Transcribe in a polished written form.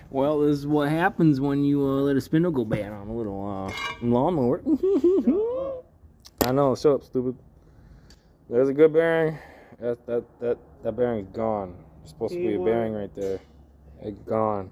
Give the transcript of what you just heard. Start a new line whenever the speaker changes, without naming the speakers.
Well, this is what happens when you let a spindle go bad on a little lawnmower. I know, shut up, stupid. There's a good bearing. That bearing's gone. There's supposed to be a bearing right there. It's gone.